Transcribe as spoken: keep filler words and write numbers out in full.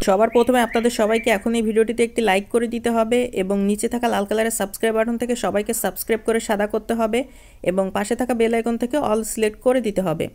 সবার প্রথমে আপনাদের সবাইকে এখন এই ভিডিওটিতে একটি লাইক করে দিতে হবে এবং নিচে থাকা লাল কালারের সাবস্ক্রাইব বাটন থেকে সবাইকে সাবস্ক্রাইব করে সাদা করতে হবে এবং পাশে থাকা বেল আইকন থেকে অল সিলেক্ট করে দিতে হবে।